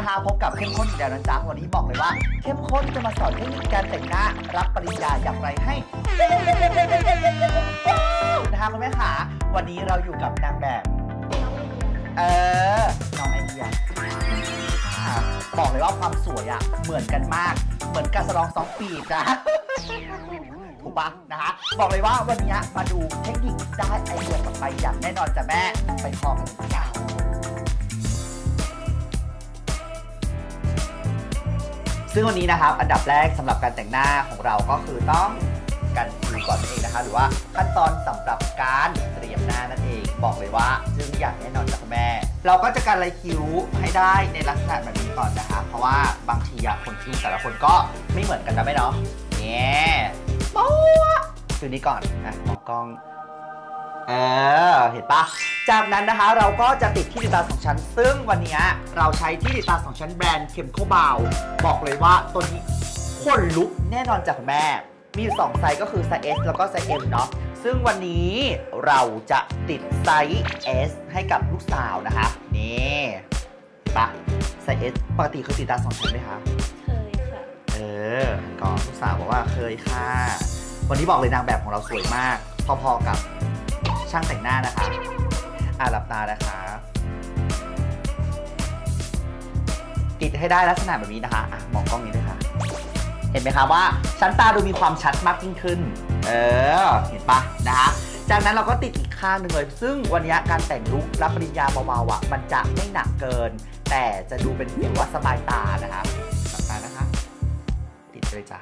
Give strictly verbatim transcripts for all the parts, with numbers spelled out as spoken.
นะคะพบกับเข้มข้นอีกแล้วนะจ๊ะวันนี้บอกเลยว่าเข้มข้นจะมาสอนเทคนิคการแต่งหน้ารับปริญญาอย่างไรให้นะคะคุณแม่ขาวันนี้เราอยู่กับนางแบบเออน้องไอเดียบอกเลยว่าความสวยอะเหมือนกันมากเหมือนการสลองสองปีกนะถูกปะนะคะบอกเลยว่าวันนี้มาดูเทคนิคได้ไอเดียกลับไปอย่างแน่นอนจ้ะแม่ไปพอกันจ้าซึ่งวันนี้นะครับอันดับแรกสำหรับการแต่งหน้าของเราก็คือต้องกันคิ้วก่อนนั่นเองนะคะหรือว่าขั้นตอนสำหรับการเตรียมหน้านั่นเองบอกเลยว่าซึ่งอย่างแน่นอนจากแม่เราก็จะการลายคิ้วให้ได้ในลักษณะแบบนี้ก่อนนะคะเพราะว่าบางทีอะคนคิ้วแต่ละคนก็ไม่เหมือนกันนะแม่เนาะเนี่ยป๊ะคือนี้ก่อนอ่ะมองกล้องเออเห็นปะจากนั้นนะคะเราก็จะติดที่ติดตาสองชั้นซึ่งวันนี้เราใช้ที่ติดตาสองชั้นแบรนด์เข้มข้นเบาบอกเลยว่าตัวนี้ขนลุกแน่นอนจากแม่มีอยู่สองไซส์ก็คือไซส์ S แล้วก็ไซส์ M เนาะซึ่งวันนี้เราจะติดไซส์ S ให้กับลูกสาวนะคะนี่ปะไซส์ S ปกติเคยติดตาสองชั้นไหมคะเคยค่ะเออก็ลูกสาวบอกว่าเคยค่ะวันนี้บอกเลยนางแบบของเราสวยมากพอๆกับช่างแต่งหน้านะคะอ่ะหลับตานะคะติดให้ได้ลักษณะแบบนี้นะคะอ่ะมองกล้องนี้ด้วยค่ะเห็นไหมคะว่าชั้นตาดูมีความชัดมากยิ่งขึ้นเออเห็นปะนะคะจากนั้นเราก็ติดอีกข้างหนึ่งเลยซึ่งวันนี้การแต่งลุครับปริญญาเบาๆอ่ะมันจะไม่หนักเกินแต่จะดูเป็นแบบว่าสบายตานะคะหลับตานะคะติดเลยจ้ะ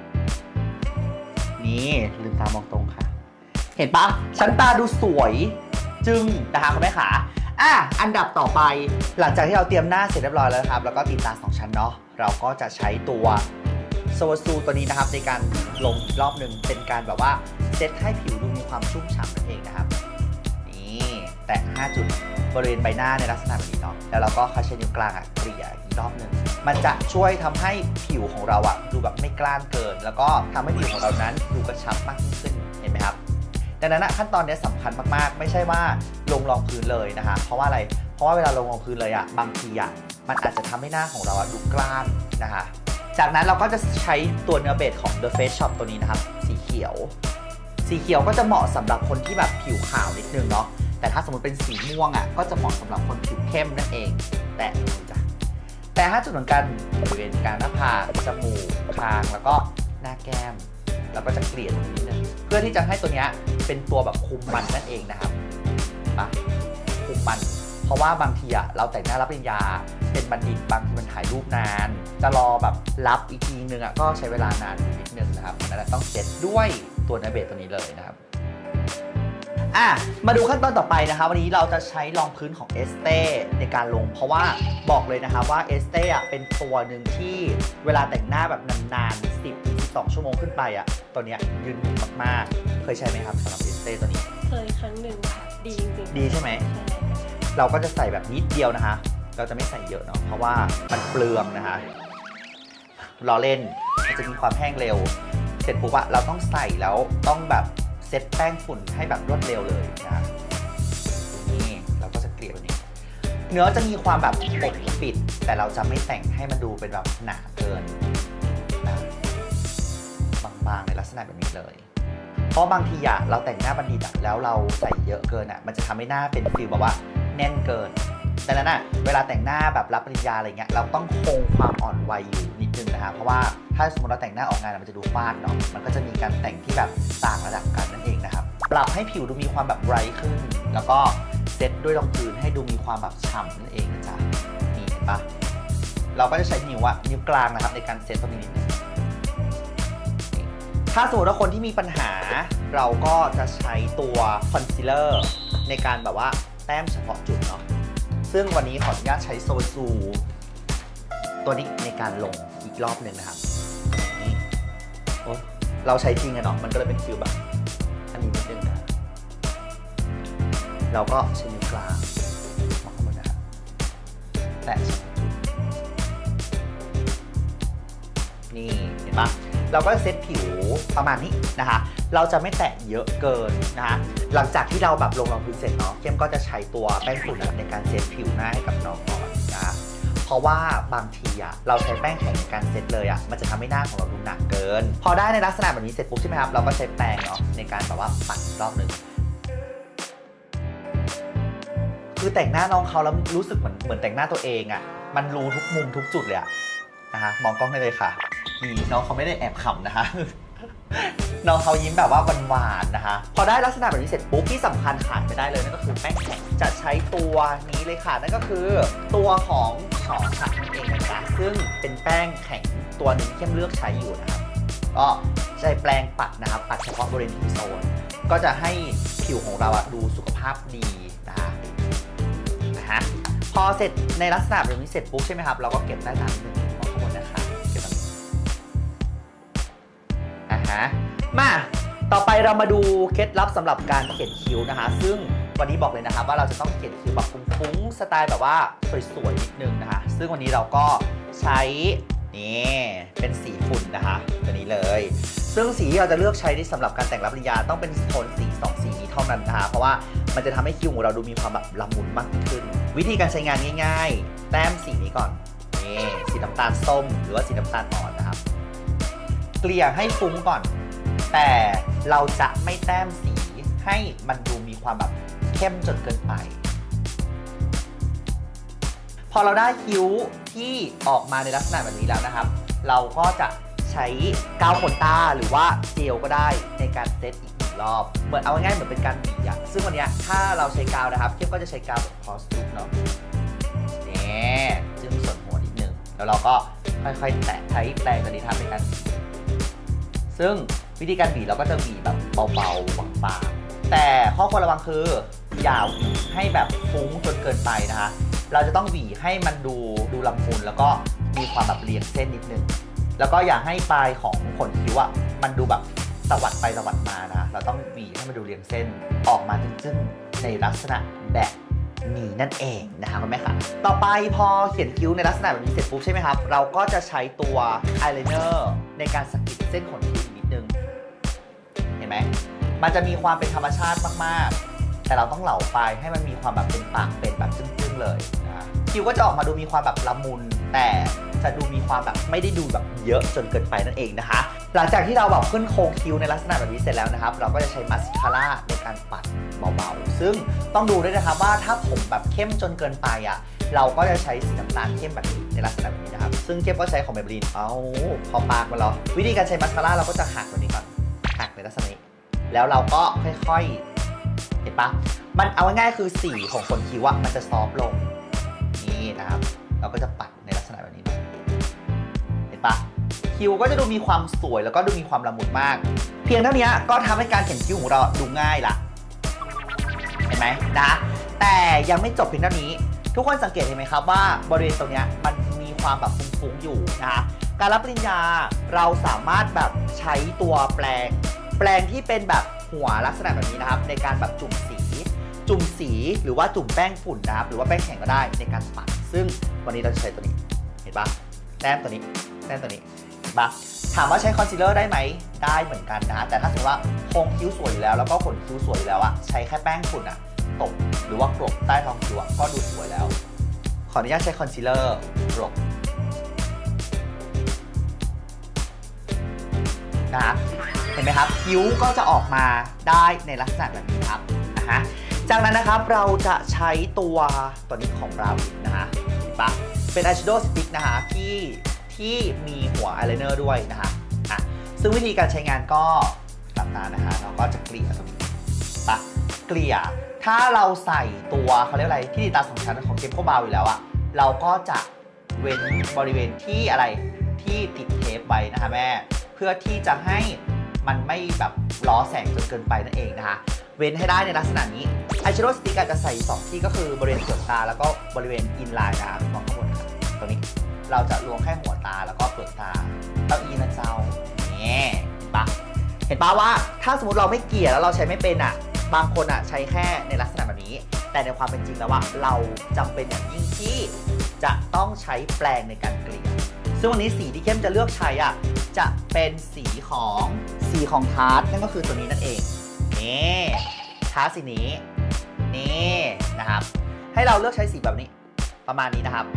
นี่ลืมตามองตรงค่ะเห็นปะชั้นตาดูสวยจึงนะคะคุณแม่ขาอ่ะอันดับต่อไปหลังจากที่เราเตรียมหน้าเสร็จเรียบร้อยแล้วนะครับแล้วก็ติดตาสองชั้นเนาะเราก็จะใช้ตัวโซวาซูตัวนี้นะครับในการลงอีกรอบหนึ่งเป็นการแบบว่าเซตให้ผิวดูมีความชุ่มฉ่ำนั่นเองนะครับนี่แตะห้าจุดบริเวณใบหน้าในลักษณะแบบนี้เนาะแล้วเราก็คัชใช้นิ้วกลางอ่ะเกลี่ยอีกรอบหนึ่งมันจะช่วยทำให้ผิวของเราอ่ะดูแบบไม่กล้านเกินแล้วก็ทำให้ผิวของเรานั้นดูกระชับมากยิ่งขึ้นเห็นไหมครับดังนั้นขั้นตอนนี้สำคัญมากๆไม่ใช่ว่าลงรองพื้นเลยนะคะเพราะว่าอะไรเพราะว่าเวลาลงรองพื้นเลยอ่ะบางทีอ่ะมันอาจจะทำให้หน้าของเราอ่ะดูกล้านนะคะจากนั้นเราก็จะใช้ตัวเนื้อเบสของ The Face Shop ตัวนี้นะครับสีเขียวสีเขียวก็จะเหมาะสำหรับคนที่แบบผิวขาวนิดนึงเนาะแต่ถ้าสมมติเป็นสีม่วงอ่ะก็จะเหมาะสำหรับคนผิวเข้มนั่นเองแต่จ้ะแต่ห้าจุดเหมือนกันบริเวณกลางหน้าผากจมูกคางแล้วก็หน้าแก้มเราก็จะเกลี่ยตรงนี้นึงเพื่อที่จะให้ตัวนี้เป็นตัวแบบคุมมันนั่นเองนะครับปะคุมมันเพราะว่าบางทีอะเราแต่งหน้ารับปริญญาเป็นบัณฑิตบางทีมันถ่ายรูปนานจะรอแบบรับอีกทีนึงอะก็ใช้เวลานานนิดนึงนะครับดังนั้นต้องเซตด้วยตัวเนื้อเบสตัวนี้เลยนะครับอ่ะมาดูขั้นตอนต่อไปนะคะวันนี้เราจะใช้รองพื้นของเอสเต้ในการลงเพราะว่าบอกเลยนะคะว่าเอสเต้อะเป็นตัวหนึ่งที่เวลาแต่งหน้าแบบนานๆสิบถึงสิบสองชั่วโมงขึ้นไปอะตัวเนี้ยยืนหนึ่งมากๆเคยใช้ไหมครับสำหรับเอสเต้ตัวนี้เคยครั้งหนึ่งค่ะดีจริงๆดีใช่ไหมเราก็จะใส่แบบนิดเดียวนะคะเราจะไม่ใส่เยอะเนาะเพราะว่ามันเปลืองนะคะล้อเล่นมันจะมีความแห้งเร็วเสร็จปุ๊บอะเราต้องใส่แล้วต้องแบบเซตแป้งฝุ่นให้แบบรวดเร็วเลยนะนี่เราก็จะเกลี่ยแบบนี้เนื้อจะมีความแบบปกปิดแต่เราจะไม่แต่งให้มันดูเป็นแบบหนาเกินนะบางๆในลักษณะแบบนี้เลยเพราะบางทีอะเราแต่งหน้าบัณฑิตอะแล้วเราใส่เยอะเกินอะมันจะทำให้หน้าเป็นฟิลแบบว่าแน่นเกินดังนั้นอะเวลาแต่งหน้าแบบรับปริญญาอะไรเงี้ยเราต้องคงความอ่อนวัยอยู่นิดนึงนะคะเพราะว่าถ้าสมมติเราแต่งหน้าออกงานมันจะดูฟาดเนาะมันก็จะมีการแต่งที่แบบต่างระดับกันนั่นเองนะครับปรับให้ผิวดูมีความแบบไบรท์ขึ้นแล้วก็เซตด้วยรองพื้นให้ดูมีความแบบฉ่ำนั่นเองนะจ๊ะนี่เห็นปะเราก็จะใช้นิ้วอะนิ้วกลางนะครับในการเซตตรงนี้นิดนึงถ้าสมมติว่าคนที่มีปัญหาเราก็จะใช้ตัวคอนซีลเลอร์ในการแบบว่าแต้มเฉพาะจุดเนาะซึ่งวันนี้ขออนุญาตใช้โซซูตัวนี้ในการลงอีกรอบหนึ่งนะครับนี่โอ้เราใช้จริงอะเนาะมันก็เลยเป็นฟิลแบบอันนี้นิดนึงนะเราก็ใช้นิ้วกลางมองเข้ามานะครับแตะนี่เห็นปะเราก็เซตผิวประมาณนี้นะคะเราจะไม่แตะเยอะเกินนะคะหลังจากที่เราแบบลงรองพื้นเสร็จเนาะเข้มก็จะใช้ตัวแป้งฝุ่นในการเซตผิวหน้าให้กับน้องก่อนนะพเพราะว่าบางทีอะเราใช้แป้งแข็งในการเซตเลยอะมันจะทำให้หน้าของเราดูหนักเกินพอได้ในลักษณะแบบนี้เสร็จปุ๊บใช่ไหมครับเราก็ใช้แป้งเนาะในการแบบว่าปัดรอบหนึ่งคือแต่งหน้าน้องเขาแล้วรู้สึกเหมือนเหมือนแต่งหน้าตัวเองอะมันรู้ทุกมุมทุกจุดเลยอะนะคะมองกล้องได้เลยค่ะนี่น้องเขาไม่ได้แอบขำนะคะน้องเขายิ้มแบบว่าหวานๆนะคะพอได้ลักษณะแบบนี้เสร็จปุ๊บที่สำคัญขาดไม่ได้เลยนั่นก็คือแป้งแข็งจะใช้ตัวนี้เลยค่ะนั่นก็คือตัวของฉอฉัดนั่นเองนะคะซึ่งเป็นแป้งแข็งตัวหนึ่งที่เข้มเลือกใช้อยู่นะครับก็ใช้แปรงปัดนะครับปัดเฉพาะบริเวณที่โซนก็จะให้ผิวของเราดูสุขภาพดีนะคะนะฮะพอเสร็จในลักษณะแบบนี้เสร็จปุ๊บใช่ไหมครับเราก็เก็บได้ตามนี้ของข้างบนนะคะเก็บแบบนี้อ่ะฮะมาต่อไปเรามาดูเคล็ดลับสำหรับการเขียนคิ้วนะคะซึ่งวันนี้บอกเลยนะครับว่าเราจะต้องเขียนคิ้วแบบฟุ้งๆสไตล์แบบว่าสวยๆนิดนึงนะคะซึ่งวันนี้เราก็ใช้นี่เป็นสีฝุ่นนะคะตัวนี้เลยซึ่งสีที่เราจะเลือกใช้ที่สำหรับการแต่งรับปริญญาต้องเป็นโทนสีสองสีนี้เท่านั้นนะคะเพราะว่ามันจะทำให้คิ้วของเราดูมีความแบบละมุนมากขึ้นวิธีการใช้งานง่ายๆแต้มสีนี้ก่อนนี่สีน้ำตาลส้มหรือว่าสีน้ำตาลอ่อนนะครับเกลี่ยให้ฟุ้งก่อนแต่เราจะไม่แต้มสีให้มันดูมีความแบบเข้มจนเกินไปพอเราได้คิ้วที่ออกมาในลักษณะแบบนี้แล้วนะครับเราก็จะใช้กาวขนตาหรือว่าเจลก็ได้ในการเซตอีกหนึ่งรอบเหมือนเอาง่ายๆเหมือนเป็นการหวีอะซึ่งวันนี้ถ้าเราใช้กาวนะครับเข้มก็จะใช้กาวแบบพอสตูเนาะนี่จึงส่วนหัวนิดนึงแล้วเราก็ค่อยๆแตะใช้แปรงตัวนี้ทำเป็นการซึ่งวิธีการหวีเราก็จะหวีแบบเบาๆบางๆแต่ข้อควรระวังคืออย่าหวีให้แบบฟุ้งจนเกินไปนะคะเราจะต้องหวีให้มันดูดูละมุนแล้วก็มีความแบบเรียงเส้นนิดนึงแล้วก็อย่าให้ปลายของขนคิ้วอะมันดูแบบตวัดไปตวัดมานะเราต้องหวีให้มันดูเรียงเส้นออกมาจึ้งๆในลักษณะแบบนี้นั่นเองนะคะคุณแม่ค่ะต่อไปพอเขียนคิ้วในลักษณะแบบนี้เสร็จปุ๊บใช่ไหมครับเราก็จะใช้ตัวอายไลเนอร์ในการสะกิดเส้นขนคิ้วนิดนึงเห็นไหมมันจะมีความเป็นธรรมชาติมากๆแต่เราต้องเหลาไปให้มันมีความแบบเป็นปากเป็นแบบจึ้งๆเลยนะคิ้วก็จะออกมาดูมีความแบบละมุนแต่จะดูมีความแบบไม่ได้ดูแบบเยอะจนเกินไปนั่นเองนะคะหลังจากที่เราแบบขึ้นโค้งคิ้วในลักษณะแบบนี้เสร็จแล้วนะครับเราก็จะใช้มัสคาร่าในการปัดเบาๆซึ่งต้องดูด้วยนะครับว่าถ้าผมแบบเข้มจนเกินไปอ่ะเราก็จะใช้สีน้ำตาลเข้มแบบนี้ในลักษณะแบบนี้นะครับซึ่งเข้มก็ใช้ของเมเบลีนเอาพอปากมาแล้ววิธีการใช้มัสคาร่าเราก็จะหักแบบนี้ก่อนหักในลักษณะนี้แล้วเราก็ค่อยๆเห็นปะมันเอาง่ายๆคือสีของขนคิ้วอะมันจะซอฟต์ลงนี่นะครับเราก็จะปัดในลักษณะแบบนี้เห็นปะคิ้วก็จะดูมีความสวยแล้วก็ดูมีความละมุนมากเพียงเท่านี้ก็ทำให้การเขียนคิ้วของเราดูง่ายละเห็นไหมนะแต่ยังไม่จบเพียงเท่านี้ทุกคนสังเกตเห็นไหมครับว่าบริเวณตรงนี้มันมีความแบบฟุ้งๆอยู่นะคะการรับปริญญาเราสามารถแบบใช้ตัวแปรงแปรงที่เป็นแบบหัวลักษณะแบบนี้นะครับในการแบบจุ่มสีจุ่มสีหรือว่าจุ่มแป้งฝุ่นนะครับหรือว่าแป้งแข็งก็ได้ในการปัดซึ่งวันนี้เราจะใช้ตัวนี้เห็นปะแต้มตัวนี้แต้มตัวนี้เห็นปะถามว่าใช้คอนซีลเลอร์ได้ไหมได้เหมือนกันนะแต่ถ้าสมมติว่าโครงคิ้วสวยอยู่แล้วแล้วก็ขนคิ้วสวยอยู่แล้วอะใช้แค่แป้งฝุ่นอะตบหรือว่ากลบใต้ท้องคิ้วก็ดูสวยแล้วขออนุญาตใช้คอนซีลเลอร์กลบนะครับเห็นไหมครับคิ้วก็จะออกมาได้ในลักษณะแบบนี้ครับนะฮะจากนั้นนะครับเราจะใช้ตัวตัวนี้ของเรานะคะเห็นปะเป็นอายแชโดว์สติ๊กนะคะที่ที่มีหัวอายไลเนอร์ด้วยนะคะอ่ะซึ่งวิธีการใช้งานก็หลับตานะคะเราก็จะเกลี่ยตรงนี้ปะเกลี่ยถ้าเราใส่ตัวเขาเรียกอะไรที่ดีตาสองชั้นของเกมโคบาอยู่แล้วอะเราก็จะเว้นบริเวณที่อะไรที่ติดเทปไว้นะคะแม่เพื่อที่จะให้มันไม่แบบล้อแสงจนเกินไปนั่นเองนะคะเว้นให้ได้ในลักษณะนี้อายแชโดว์สติ๊กอาจจะใส่สองที่ก็คือบริเวณเปลือกตาแล้วก็บริเวณอินไลน์นะคะมองข้างบนค่ะตรงนี้เราจะลวงแค่หัวตาแล้วก็เปลือกตาเต้าอีนะเจ้าเนี่ยเห็นปะเห็นปะว่าถ้าสมมติเราไม่เกลี่ยแล้วเราใช้ไม่เป็นอ่ะบางคนอ่ะใช้แค่ในลักษณะแบบนี้แต่ในความเป็นจริงแล้วว่าเราจำเป็นอย่างยิ่งที่จะต้องใช้แปรงในการเกลี่ยซึ่งวันนี้สีที่เข้มจะเลือกใช้อ่ะจะเป็นสีของสีของทาร์ตนั่นก็คือตัวนี้นั่นเองนี่ทาร์ตสีนี้นี่นะครับให้เราเลือกใช้สีแบบนี้ประมาณนี้นะครับ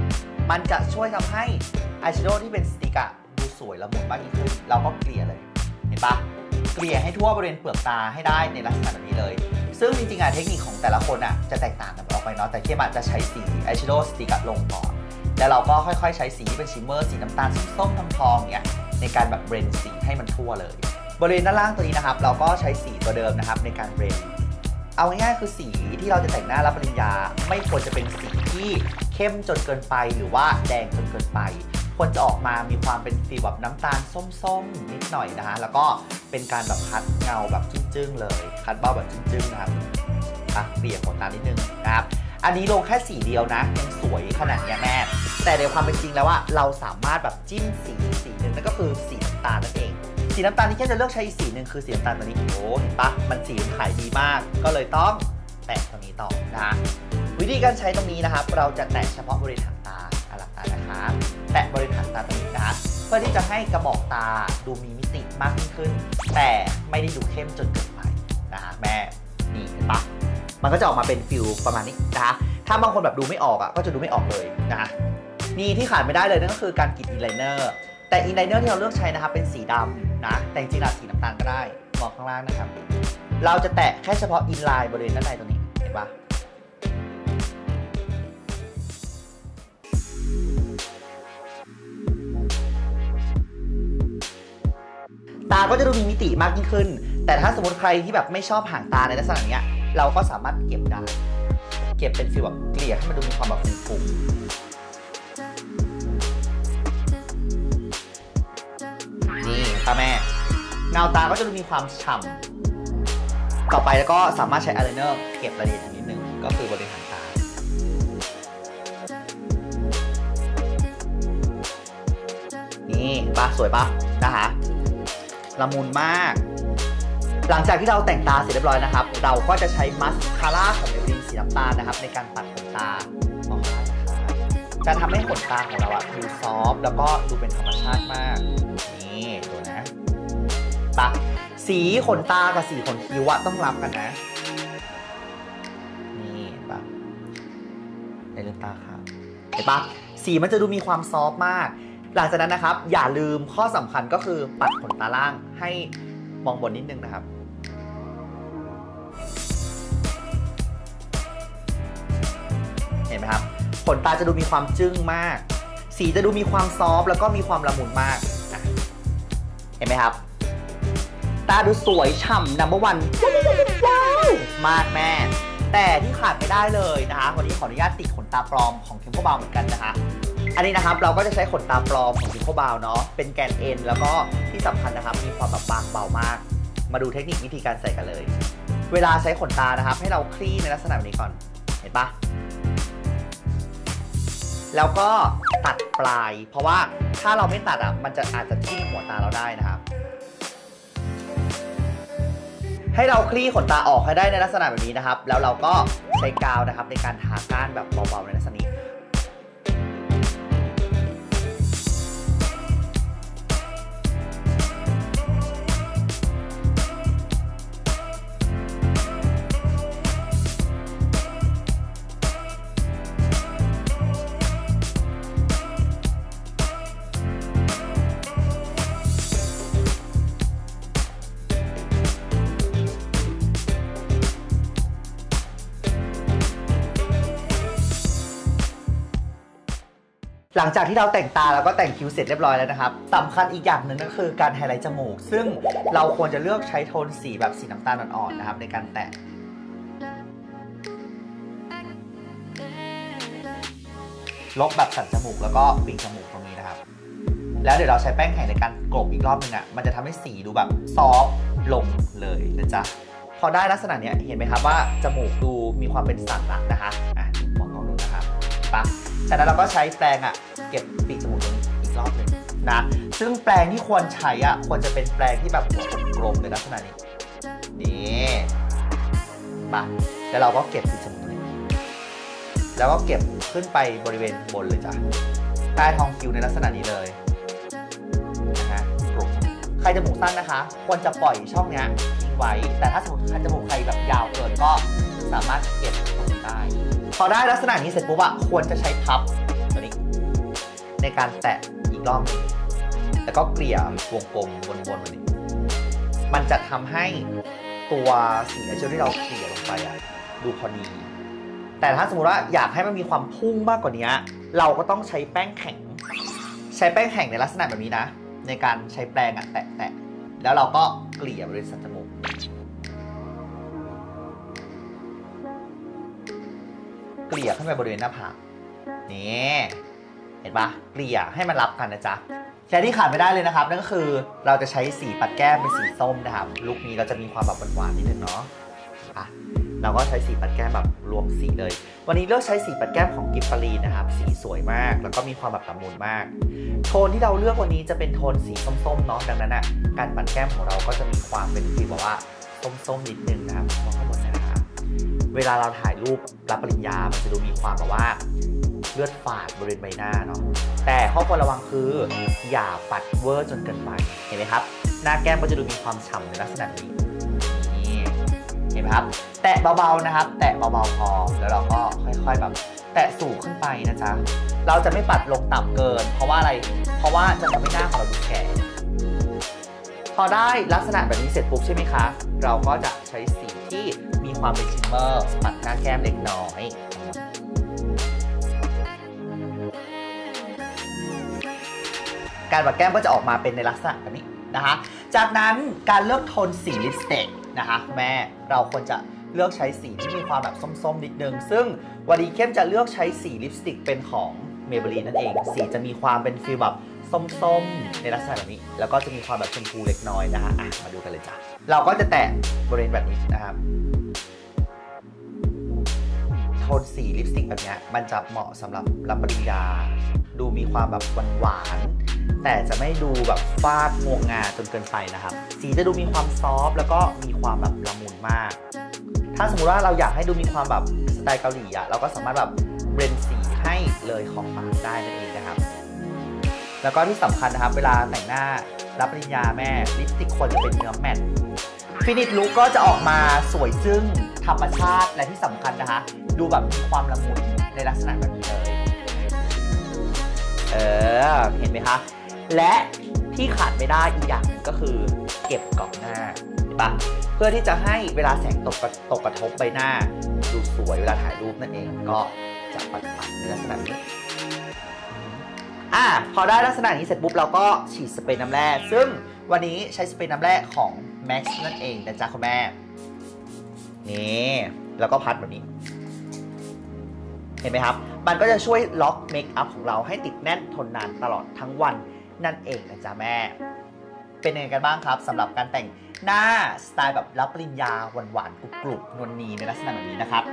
มันจะช่วยทำให้อายแชโดว์ที่เป็นสติกอะดูสวยละมุนมากยิ่งขึ้นเราก็เกลี่ยเลยเห็นปะเกลี่ยให้ทั่วบริเวณเปลือกตาให้ได้ในลักษณะแบบนี้เลยซึ่งจริงๆอะเทคนิคของแต่ละคนอะจะแตกต่างกันออกไปเนาะแต่เข้มจะใช้สีอายแชโดว์สติกลงก่อนแล้วเราก็ค่อยๆใช้สีที่เป็นชิมเมอร์สีน้ำตาลส้มๆทองๆอย่างเงี้ยในการแบบเบรนด์สีให้มันทั่วเลยบริเวณด้านล่างตัวนี้นะครับเราก็ใช้สีตัวเดิมนะครับในการเบรนด์เอาง่ายๆคือสีที่เราจะแต่งหน้ารับปริญญาไม่ควรจะเป็นสีที่เข้มจนเกินไปหรือว่าแดงจนเกินไปควรจะออกมามีความเป็นฟีลแบบน้ำตาลส้มๆนิดหน่อยนะฮะแล้วก็เป็นการแบบคัดเงาแบบจึ้งๆเลยคัดเบ้าแบบจึ้งๆนะครับอ่ะเปลี่ยนขนตานิดนึงนะครับอันนี้ลงแค่สีเดียวนะยังสวยขนาดนี้แม่แต่ในความเป็นจริงแล้วว่าเราสามารถแบบจิ้มสีสีหนึ่งนั่นก็คือสีน้ำตาลนั่นเองสีน้ำตาลที่แค่จะเลือกใช้อีกสีหนึ่งคือสีน้ำตาลตัวนี้โอ้เห็นปะมันสีขายดีมากก็เลยต้องแตะตัวนี้ต่อนะวิธีการใช้ตรงนี้นะครับเราจะแตะเฉพาะบริเวณหางตาหลับตานะคะแตะบริเวณหางตาตรงนี้นะเพื่อที่จะให้กระบอกตาดูมีมิติมากยิ่งขึ้นแต่ไม่ได้ดูเข้มจนเกินไปนะแม่นี่เห็นปะมันก็จะออกมาเป็นฟิลประมาณนี้นะคะถ้าบางคนแบบดูไม่ออกอ่ะก็จะดูไม่ออกเลยนะนี่ที่ขาดไม่ได้เลยนั่นก็คือการกรีดอินไลเนอร์แต่อินไลเนอร์ที่เราเลือกใช้นะครับเป็นสีดำนะแต่จริงๆสีน้ำตาลก็ได้มองข้างล่างนะครับเราจะแตะแค่เฉพาะอินไลน์บริเวณด้านในตรงนี้เห็นปะตาก็จะดูมีมิติมากยิ่งขึ้นแต่ถ้าสมมติใครที่แบบไม่ชอบห่างตาในลักษณะนี้เราก็สามารถเก็บได้เก็บเป็นฟีลแบบเกลี่ยให้มันดูมีความแบบฟุ้งๆนี่ตาแม่เงาตาก็จะดูมีความฉ่ำต่อไปแล้วก็สามารถใช้อายไลเนอร์เก็บรายละเอียดนิดนึงก็คือบริเวณหางตานี่ปะสวยปะนะคะละมุนมากหลังจากที่เราแต่งตาเสร็จเรียบร้อยนะครับเราก็จะใช้มัสคาร่าของเมเบลินสีน้ำตาลนะครับในการปัดขนตาออกมาจะทำให้ขนตาของเราอะดูซอฟต์แล้วก็ดูเป็นธรรมชาติมากนี่ดูนะปะสีขนตากับสีขนคิ้วอะต้องรับกันนะนี่ปะในลืมตาครับเห็นปะสีมันจะดูมีความซอฟต์มากหลังจากนั้นนะครับอย่าลืมข้อสำคัญก็คือปัดขนตาล่างให้มองบนนิดนึงนะครับเห็นไหมครับขนตาจะดูมีความจึ้งมากสีจะดูมีความซอฟต์แล้วก็มีความละมุนมากนะเห็นไหมครับตาดูสวยฉ่ำนัมเบอร์วันมากแม่แต่ที่ขาดไม่ได้เลยนะคะวันนี้ขออนุญาตติดขนตาปลอมของเทมโพบาวเหมือนกันนะคะอันนี้นะครับเราก็จะใช้ขนตาปลอมของเทมโพบาวเนาะเป็นแกนเอ็นแล้วก็ที่สำคัญนะครับมีความแบบบางเบามากมาดูเทคนิควิธีการใส่กันเลยเวลาใช้ขนตานะครับให้เราคลี่ในลักษณะแบบนี้ก่อนเห็นปะแล้วก็ตัดปลายเพราะว่าถ้าเราไม่ตัดอ่ะมันจะอาจจะทิ่มหัวตาเราได้นะครับให้เราคลี่ขนตาออกให้ได้ในลักษณะแบบนี้นะครับแล้วเราก็ใช้กาวนะครับในการทาก้านแบบเบาๆในลักษณะนี้หลังจากที่เราแต่งตาแล้วก็แต่งคิ้วเสร็จเรียบร้อยแล้วนะครับสำคัญอีกอย่างหนึ่งก็คือการไฮไลท์จมูกซึ่งเราควรจะเลือกใช้โทนสีแบบสีน้ำตาลอ่อนๆนะครับในการแตะลบแบบสันจมูกแล้วก็ปีกจมูกตรงนี้นะครับแล้วเดี๋ยวเราใช้แป้งแข็งในการกลบอีกรอบนึงอ่ะมันจะทำให้สีดูแบบซอฟต์ลงเลยนะจ๊ะพอได้ลักษณะนี้เห็นไหมครับว่าจมูกดูมีความเป็นสันหลักนะคะอ่ะมองกล้องดูนะครับปะจากนั้นเราก็ใช้แปรงอ่ะเก็บปีกจมูกตรงนี้อีกรอบหนึ่งนะซึ่งแปรงที่ควรใช้อ่ะควรจะเป็นแปรงที่แบบหัวกลมๆในลักษณะนี้นี่ปะแล้วเราก็เก็บปีกจมูกตรงนี้แล้วก็เก็บขึ้นไปบริเวณบนเลยจ้ะใต้ท้องคิ้วในลักษณะนี้เลยนะฮะใครจมูกสั้นนะคะควรจะปล่อยช่องนี้ทิ้งไว้แต่ถ้าสมมติใครจมูกใครแบบยาวเกินก็สามารถเก็บตรงนี้ได้พอได้ลักษณะนี้เสร็จปุ๊บอะควรจะใช้พับตัวนี้ในการแตะอีกรอบนึงแล้วก็เกลี่ยวงกลมวนๆแบบนี้มันจะทำให้ตัวสีไอเจลที่เราเกลี่ยลงไปอ่ะดูพอดีแต่ถ้าสมมติว่าอยากให้มันมีความพุ่งมากกว่านี้เราก็ต้องใช้แป้งแข็งใช้แป้งแข็งในลักษณะแบบนี้นะในการใช้แปรงอ่ะแตะๆแล้วเราก็เกลี่ยบริเวณสันจมูกเกลี่ยขึ้นไปบริเวณหน้าผากนี่เห็นปะเกลี่ยให้มันรับกันนะจ๊ะและที่ขาดไม่ได้เลยนะครับนั่นก็คือเราจะใช้สีปัดแก้มเป็นสีส้มนะครับลุคนี้เราจะมีความแบบหวานๆนิดนึงเนาะอ่ะเราก็ใช้สีปัดแก้มแบบรวมสีเลยวันนี้เลือกใช้สีปัดแก้มของกิฟฟารีนนะครับสีสวยมากแล้วก็มีความแบบละมุนมากโทนที่เราเลือกวันนี้จะเป็นโทนสีส้มๆเนาะดังนั้นอ่ะการปัดแก้มของเราก็จะมีความเป็นฟีลแบบว่าส้มๆนิดนึงนะครับมองข้างบนนะครับเวลาเราถ่ายรูปรับปริญญามันจะดูมีความแบบว่าเลือดฝาดบริเวณใบหน้าเนาะแต่ข้อควรระวังคืออย่าปัดเวอร์จนเกินไปเห็นไหมครับหน้าแก้มก็จะดูมีความฉ่ำในลักษณะนี้นี่เห็นไหมครับแตะเบาๆนะครับแตะเบาๆพอแล้วเราก็ค่อยๆแบบแตะสูงขึ้นไปนะจ๊ะเราจะไม่ปัดลงต่ำเกินเพราะว่าอะไรเพราะว่าจะทำให้หน้าของเราดูแก่พอได้ลักษณะแบบนี้เสร็จปุ๊บใช่ไหมคะเราก็จะใช้สีที่มีความเป็นชิมเมอร์ปัดหน้าแก้มเล็กน้อยการปัดแก้มก็จะออกมาเป็นในลักษณะแบบนี้นะคะจากนั้นการเลือกโทนสีลิปสติกนะคะแม่เราควรจะเลือกใช้สีที่มีความแบบส้มๆนิดนึงซึ่งวันนี้เข้มจะเลือกใช้สีลิปสติกเป็นของ Maybelline นั่นเองสีจะมีความเป็นฟีลแบบส้มๆในลักษณะแบบนี้แล้วก็จะมีความแบบชมพูเล็กน้อยนะคะอ่ะมาดูกันเลยจ้ะเราก็จะแตะบริเวณแบบนี้นะครับโทนสีลิปสติกแบบนี้มันจะเหมาะสำหรับรับปริญญาดูมีความแบบหวานๆแต่จะไม่ดูแบบฟาดงวงงาจนเกินไปนะครับสีจะดูมีความซอฟต์แล้วก็มีความแบบละมุนมากถ้าสมมติว่าเราอยากให้ดูมีความแบบสไตล์เกาหลีอะเราก็สามารถแบบเบรนสีให้เลยขอบปากได้นั่นเองนะครับแล้วก็ที่สำคัญนะครับเวลาแต่งหน้ารับปริญญาแม่ลิปสติกควรจะเป็นเนื้อแมตต์ฟินิชลุคก็จะออกมาสวยจึ้งธรรมชาติและที่สำคัญนะคะดูแบบมีความละมุนในลักษณะแบบนี้เลยเออเห็นไหมคะและที่ขาดไม่ได้อีกอย่างหนึ่งก็คือเก็บกรอบหน้าเห็นปะเพื่อที่จะให้เวลาแสงตกตกกระทบใบหน้าดูสวยเวลาถ่ายรูปนั่นเองก็จะปัดปัดในลักษณะนี้อ่ะพอได้ลักษณะนี้เสร็จปุ๊บเราก็ฉีดสเปรย์น้ำแร่ซึ่งวันนี้ใช้สเปรย์น้ำแร่ของ Max นั่นเองนะจ๊ะคุณแม่นี่แล้วก็พัดแบบนี้เห็นไหมครับมันก็จะช่วยล็อกเมคอัพของเราให้ติดแน่นทนนานตลอดทั้งวันนั่นเองนะจ๊ะแม่เป็นยังไงกันบ้างครับสำหรับการแต่งหน้าสไตล์แบบรับปริญญาหวานๆกรุบๆนวลนีในลักษณะแบบนี้นะครับ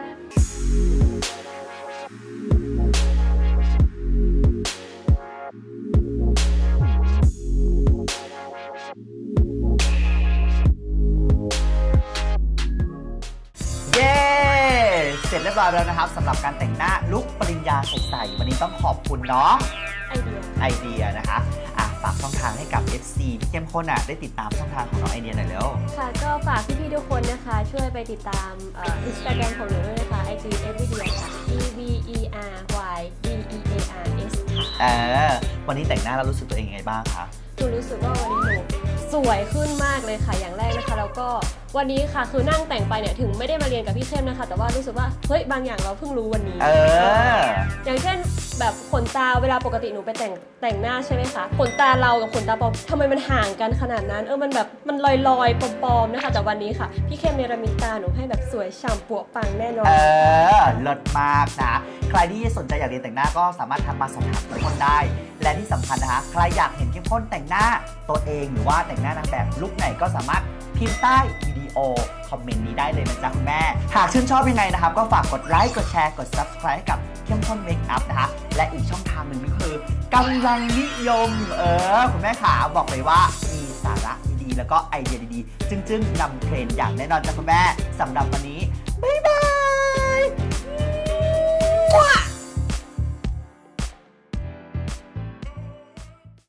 เสร็จเรียบร้อยแล้วนะครับสำหรับการแต่งหน้าลุคปริญญาใสๆวันนี้ต้องขอบคุณเนาะไอเดียไอเดียนะคะอ่ะฝากช่องทางให้กับ เอฟ ซี ที่เข้มข้นอ่ะได้ติดตามช่องทางของน้องไอเดียหน่อยเร็วค่ะก็ฝากพี่ๆทุกคนนะคะช่วยไปติดตามอินสตาแกรมของหนูด้วยนะคะ ไอ จี everyday ค่ะ e v e r y d e a r s ค่ะเออวันนี้แต่งหน้าแล้วรู้สึกตัวเองยังไงบ้างคะหนูรู้สึกว่าวันนี้หนูสวยขึ้นมากเลยค่ะอย่างแรกนะคะแล้วก็วันนี้ค่ะคือนั่งแต่งไปเนี่ยถึงไม่ได้มาเรียนกับพี่เข้มนะคะแต่ว่ารู้สึกว่าเฮ้ยบางอย่างเราเพิ่งรู้วันนี้เอออย่างเช่นแบบขนตาเวลาปกติหนูไปแต่งแต่งหน้าใช่ไหมคะขนตาเรากับขนตาปลอมทำไมมันห่างกันขนาดนั้นเออมันแบบมันลอยลอยปลอมๆนะคะแต่วันนี้ค่ะพี่เข้มเนรมิตตาหนูให้แบบสวยฉ่ำปัวปังแน่นอนเออเลิศมากนะใครที่สนใจอยากเรียนแต่งหน้าก็สามารถทักมาสอบถามเข้มข้นได้และที่สำคัญนะคะใครอยากเห็นเข้มข้นแต่งหน้าตัวเองหรือว่าแต่งหน้านางแบบลุคไหนก็สามารถพิมพ์ใต้วิดีโอคอมเมนต์นี้ได้เลยนะจ๊ะคุณแม่หากชื่นชอบยังไงนะครับก็ฝากกดไลค์กดแชร์กด ซับสไครบ์ ให้กับเข้มข้นเมคอัพนะคะและอีกช่องทางหนึ่งก็คือกำลังนิยมเออคุณแม่ขาบอกเลยว่ามีสาระดีๆแล้วก็ไอเดียดีๆจึ้งๆนำเทรนด์อย่างแน่นอนจ้ะคุณแม่สำหรับวันนี้